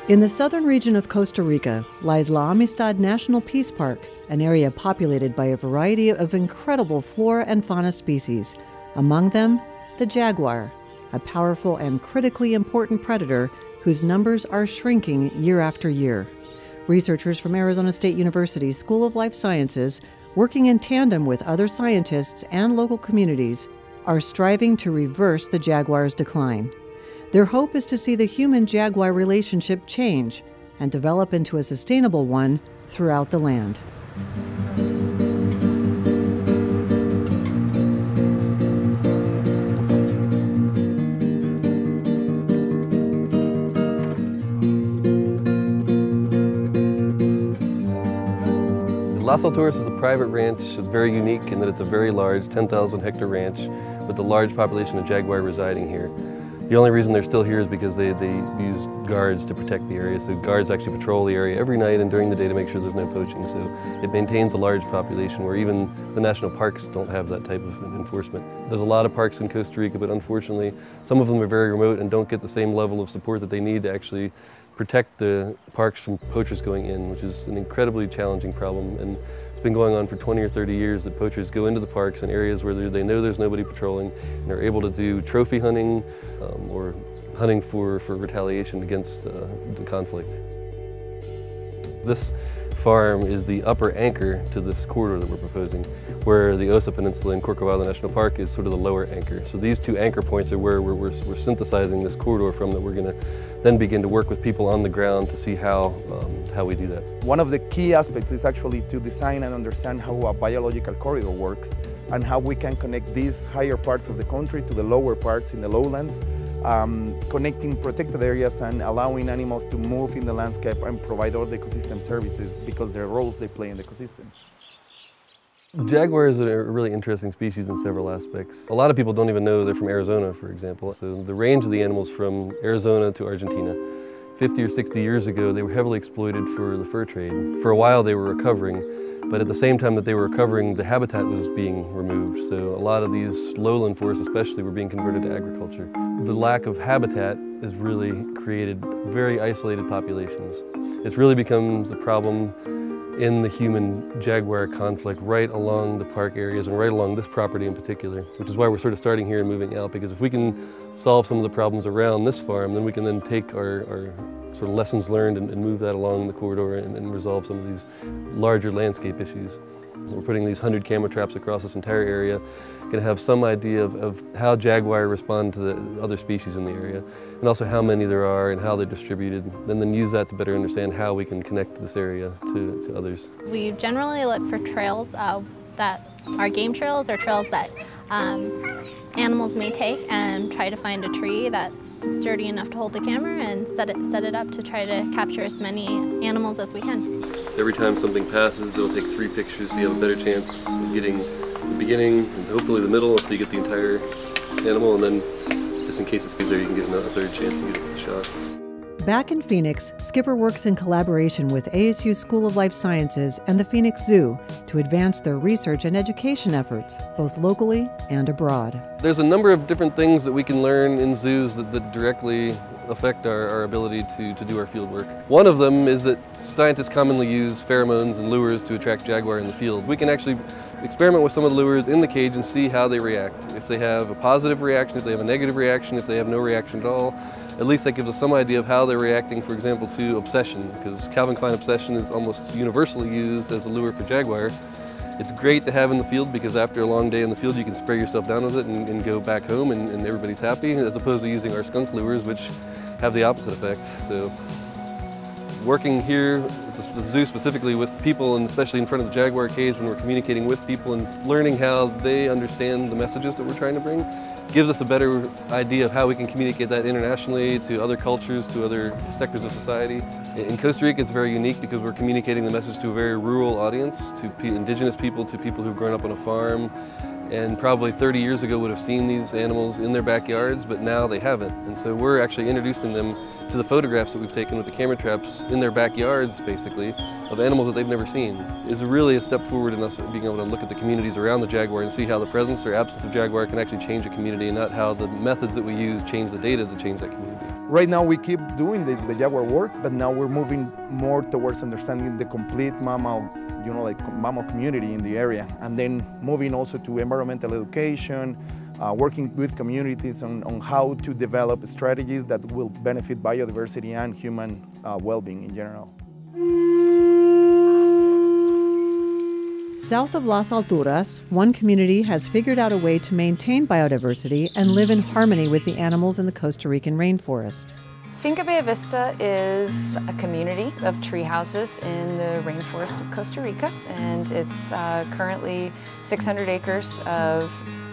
In the southern region of Costa Rica lies La Amistad National Peace Park, an area populated by a variety of incredible flora and fauna species. Among them, the jaguar, a powerful and critically important predator whose numbers are shrinking year after year. Researchers from Arizona State University's School of Life Sciences, working in tandem with other scientists and local communities, are striving to reverse the jaguar's decline. Their hope is to see the human-jaguar relationship change and develop into a sustainable one throughout the land. Las Alturas is a private ranch. It's very unique in that it's a very large 10,000 hectare ranch with a large population of jaguar residing here. The only reason they're still here is because they use guards to protect the area. So guards actually patrol the area every night and during the day to make sure there's no poaching. So it maintains a large population where even the national parks don't have that type of enforcement. There's a lot of parks in Costa Rica, but unfortunately some of them are very remote and don't get the same level of support that they need to actually protect the parks from poachers going in, which is an incredibly challenging problem. And it's been going on for 20 or 30 years that poachers go into the parks in areas where they know there's nobody patrolling and are able to do trophy hunting or hunting for retaliation against the conflict. This farm is the upper anchor to this corridor that we're proposing, where the Osa Peninsula in Corcovado National Park is sort of the lower anchor. So these two anchor points are where we're synthesizing this corridor from, that we're going to then begin to work with people on the ground to see how we do that. One of the key aspects is actually to design and understand how a biological corridor works and how we can connect these higher parts of the country to the lower parts in the lowlands, connecting protected areas and allowing animals to move in the landscape and provide all the ecosystem services because their roles they play in the ecosystem. Jaguars are a really interesting species in several aspects. A lot of people don't even know they're from Arizona, for example. So the range of the animals from Arizona to Argentina. 50 or 60 years ago, they were heavily exploited for the fur trade. For a while, they were recovering, but at the same time that they were recovering, the habitat was being removed. So a lot of these lowland forests especially were being converted to agriculture. The lack of habitat has really created very isolated populations. It's really becomes a problem in the human-jaguar conflict right along the park areas and right along this property in particular, which is why we're sort of starting here and moving out, because if we can solve some of the problems around this farm, then we can then take our sort of lessons learned and move that along the corridor and resolve some of these larger landscape issues. We're putting these 100 camera traps across this entire area, going to have some idea of how jaguar respond to the other species in the area, and also how many there are and how they're distributed, and then use that to better understand how we can connect this area to others. We generally look for trails that are game trails or trails that animals may take, and try to find a tree that's sturdy enough to hold the camera and set it up to try to capture as many animals as we can. Every time something passes, it'll take 3 pictures so you have a better chance of getting the beginning and hopefully the middle, so you get the entire animal, and then just in case it stays there, you can get another third chance to get the shot. Back in Phoenix, Skipper works in collaboration with ASU School of Life Sciences and the Phoenix Zoo to advance their research and education efforts, both locally and abroad. There's a number of different things that we can learn in zoos that directly affect our ability to do our field work. One of them is that scientists commonly use pheromones and lures to attract jaguar in the field. We can actually experiment with some of the lures in the cage and see how they react. If they have a positive reaction, if they have a negative reaction, if they have no reaction at all, at least that gives us some idea of how they're reacting, for example, to obsession, because Calvin Klein obsession is almost universally used as a lure for jaguar. It's great to have in the field because after a long day in the field you can spray yourself down with it and go back home and everybody's happy, as opposed to using our skunk lures, which have the opposite effect. So working here at the zoo specifically with people, and especially in front of the jaguar cage when we're communicating with people and learning how they understand the messages that we're trying to bring, gives us a better idea of how we can communicate that internationally to other cultures, to other sectors of society. In Costa Rica it's very unique because we're communicating the message to a very rural audience, to indigenous people, to people who've grown up on a farm, and probably 30 years ago would have seen these animals in their backyards, but now they haven't. And so we're actually introducing them to the photographs that we've taken with the camera traps in their backyards, basically, of animals that they've never seen is really a step forward in us being able to look at the communities around the jaguar and see how the presence or absence of jaguar can actually change a community, and not how the methods that we use change the data to change that community. Right now we keep doing the jaguar work, but now we're moving more towards understanding the complete mammal, mammal community in the area, and then moving also to environmental education, working with communities on how to develop strategies that will benefit biodiversity and human well-being in general. South of Las Alturas, one community has figured out a way to maintain biodiversity and live in harmony with the animals in the Costa Rican rainforest. Finca Bella Vista is a community of tree houses in the rainforest of Costa Rica, and it's currently 600 acres of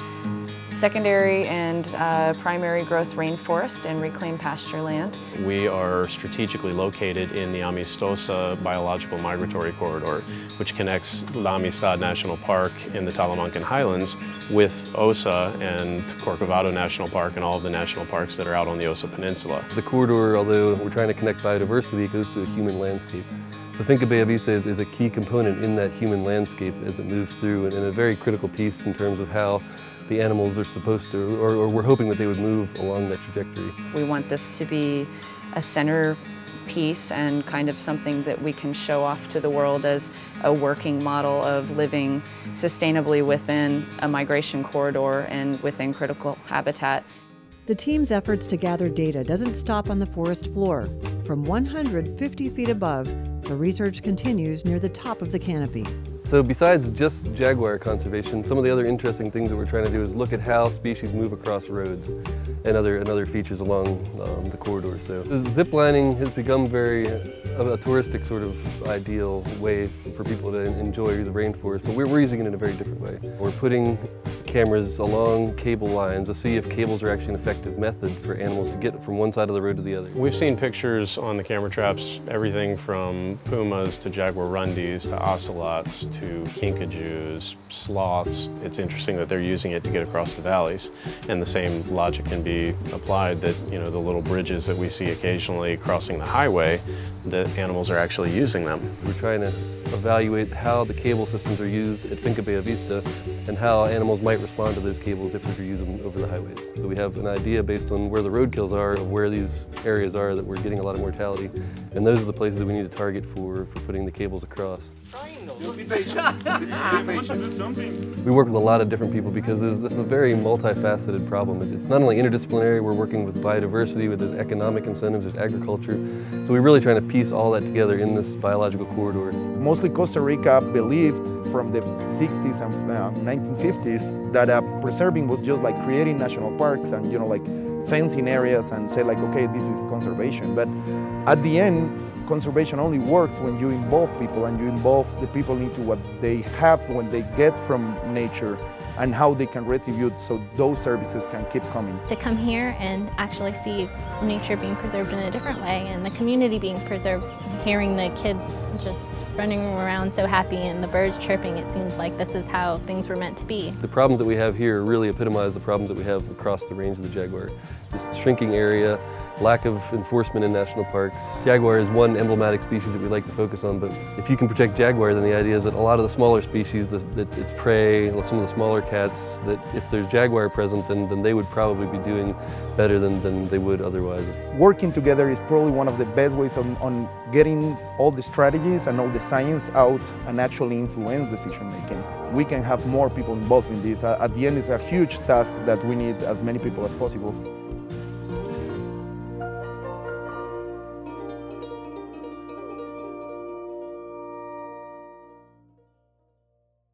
secondary and primary growth rainforest and reclaimed pasture land. We are strategically located in the Amistosa Biological Migratory Corridor, which connects La Amistad National Park in the Talamancan Highlands with Osa and Corcovado National Park and all of the national parks that are out on the Osa Peninsula. The corridor, although we're trying to connect biodiversity, goes to a human landscape. So Finca Bella Vista is a key component in that human landscape as it moves through, and a very critical piece in terms of how the animals are supposed to, or we're hoping that they would move along that trajectory. We want this to be a centerpiece and kind of something that we can show off to the world as a working model of living sustainably within a migration corridor and within critical habitat. The team's efforts to gather data doesn't stop on the forest floor. From 150 feet above, the research continues near the top of the canopy. So besides just jaguar conservation, some of the other interesting things that we're trying to do is look at how species move across roads and other features along the corridor. So zip lining has become a touristic sort of ideal way for people to enjoy the rainforest, but we're using it in a very different way. We're putting cameras along cable lines to see if cables are actually an effective method for animals to get from one side of the road to the other. We've seen pictures on the camera traps, everything from pumas to jaguarundis to ocelots to kinkajous, sloths. It's interesting that they're using it to get across the valleys, and the same logic can be applied that, the little bridges that we see occasionally crossing the highway, that animals are actually using them. We're trying to evaluate how the cable systems are used at Finca Bella Vista and how animals might respond to those cables if we were to use them over the highways. So we have an idea based on where the roadkills are, of where these areas are that we're getting a lot of mortality, and those are the places that we need to target for putting the cables across. We work with a lot of different people because this is a very multifaceted problem. It's not only interdisciplinary, we're working with biodiversity, with there's economic incentives, there's agriculture. So we're really trying to piece all that together in this biological corridor. Mostly Costa Rica believed from the 60s and 1950s that preserving was just like creating national parks and fencing areas and say okay, this is conservation. But at the end, conservation only works when you involve people and you involve the people into what they have when they get from nature and how they can retribute so those services can keep coming. To come here and actually see nature being preserved in a different way and the community being preserved, hearing the kids just running around so happy and the birds chirping, it seems like this is how things were meant to be. The problems that we have here really epitomize the problems that we have across the range of the jaguar. Just shrinking area, lack of enforcement in national parks. Jaguar is one emblematic species that we like to focus on, but if you can protect jaguar, then the idea is that a lot of the smaller species, that its prey, some of the smaller cats, that if there's jaguar present, then they would probably be doing better than they would otherwise. Working together is probably one of the best ways on getting all the strategies and all the science out and actually influence decision making. We can have more people involved in this. At the end, it's a huge task that we need as many people as possible.